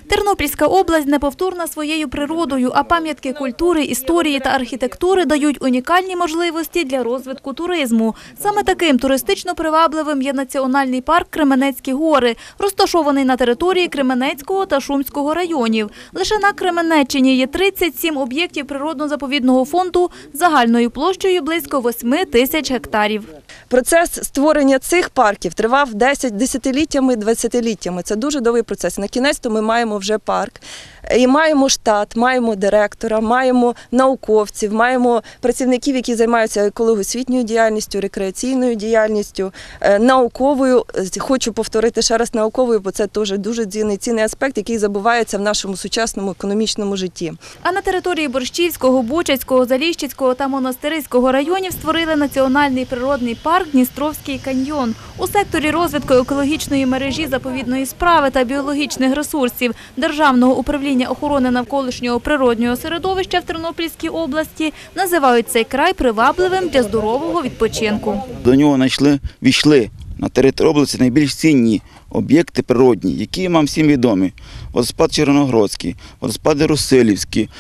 Тернопільська область неповторна своєю природою, а пам'ятки культури, історії та архітектури дають унікальні можливості для розвитку туризму. Саме таким туристично привабливим є Національний парк Кременецькі гори, розташований на території Кременецького та Шумського районів. Лише на Кременеччині є 37 об'єктів природно-заповідного фонду загальною площею близько 8 тисяч гектарів. Процес створення цих парків тривав десятиліттями, 20-літтями. Це дуже довгий процес. На кінець-то ми маємо вже парк. І маємо штат, маємо директора, маємо науковців, маємо працівників, які займаються екологосвітньою діяльністю, рекреаційною діяльністю, науковою. Хочу повторити ще раз науковою, бо це теж дуже цінний аспект, який забувається в нашому сучасному економічному житті. А на території Борщівського, Бучацького, Заліщицького та Монастириського районів створили національний природний парк «Дністровський каньйон». У секторі розвитку екологічної мережі заповідної справи та біологічних ресурсів Державного управління охорони навколишнього природнього середовища в Тернопільській області називають цей край привабливим для здорового відпочинку. До нього війшли на території області найбільш цінні об'єкти природні, які нам всім відомі. Водоспад Червоноградський, водоспади Русилівські,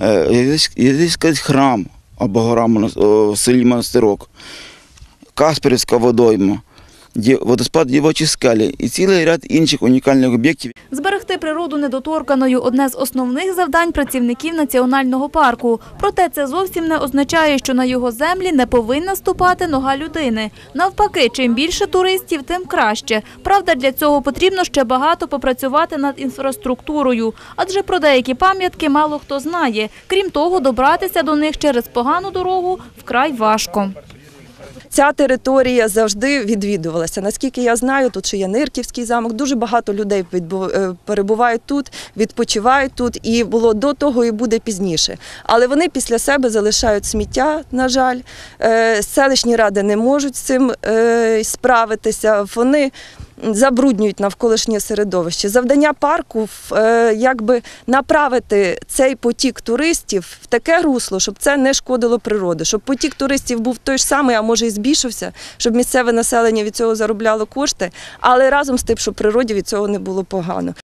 Єзичський храм або гора в селі Монастирок, Касперівська водойма, водоспад Дівочі скелі і цілий ряд інших унікальних об'єктів. Зберегти природу недоторканою – одне з основних завдань працівників національного парку. Проте це зовсім не означає, що на його землі не повинна ступати нога людини. Навпаки, чим більше туристів, тим краще. Правда, для цього потрібно ще багато попрацювати над інфраструктурою. Адже про деякі пам'ятки мало хто знає. Крім того, добратися до них через погану дорогу вкрай важко. Ця територія завжди відвідувалася. Наскільки я знаю, тут ще є Нирківський замок, дуже багато людей перебувають тут, відпочивають тут, і було до того, і буде пізніше. Але вони після себе залишають сміття, на жаль. Селищні ради не можуть з цим справитися, вони забруднюють навколишнє середовище. Завдання парку якби направити цей потік туристів в таке русло, щоб це не шкодило природі, щоб потік туристів був той ж самий, а може і збільшився, щоб місцеве населення від цього заробляло кошти, але разом з тим, щоб природі від цього не було погано.